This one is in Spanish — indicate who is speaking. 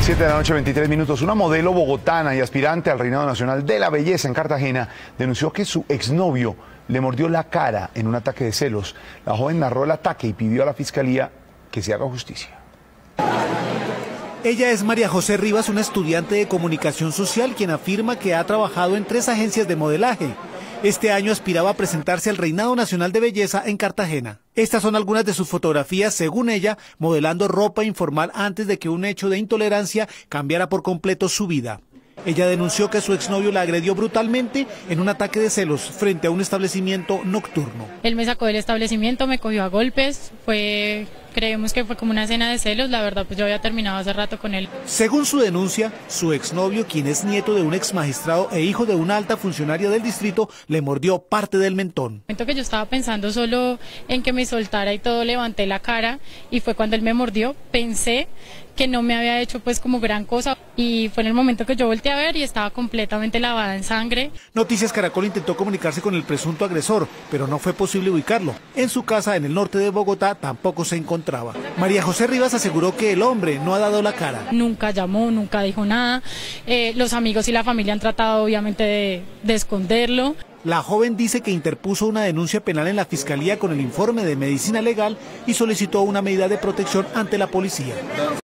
Speaker 1: 7 de la noche, 23 minutos. Una modelo bogotana y aspirante al Reinado Nacional de la Belleza en Cartagena denunció que su exnovio le mordió la cara en un ataque de celos. La joven narró el ataque y pidió a la fiscalía que se haga justicia.
Speaker 2: Ella es María José Rivas, una estudiante de comunicación social, quien afirma que ha trabajado en 3 agencias de modelaje. Este año aspiraba a presentarse al Reinado Nacional de Belleza en Cartagena. Estas son algunas de sus fotografías, según ella, modelando ropa informal antes de que un hecho de intolerancia cambiara por completo su vida. Ella denunció que su exnovio la agredió brutalmente en un ataque de celos frente a un establecimiento nocturno.
Speaker 3: Él me sacó del establecimiento, me cogió a golpes, creemos que fue como una escena de celos, la verdad pues yo había terminado hace rato con él.
Speaker 2: Según su denuncia, su exnovio, quien es nieto de un exmagistrado e hijo de una alta funcionaria del distrito, le mordió parte del mentón.
Speaker 3: En el momento que yo estaba pensando solo en que me soltara y todo, levanté la cara y fue cuando él me mordió, pensé que no me había hecho pues como gran cosa y fue en el momento que yo volteé a ver y estaba completamente lavada en sangre.
Speaker 2: Noticias Caracol intentó comunicarse con el presunto agresor, pero no fue posible ubicarlo. En su casa en el norte de Bogotá tampoco se encontraba. María José Rivas aseguró que el hombre no ha dado la cara.
Speaker 3: Nunca llamó, nunca dijo nada. Los amigos y la familia han tratado obviamente de esconderlo.
Speaker 2: La joven dice que interpuso una denuncia penal en la fiscalía con el informe de medicina legal y solicitó una medida de protección ante la policía.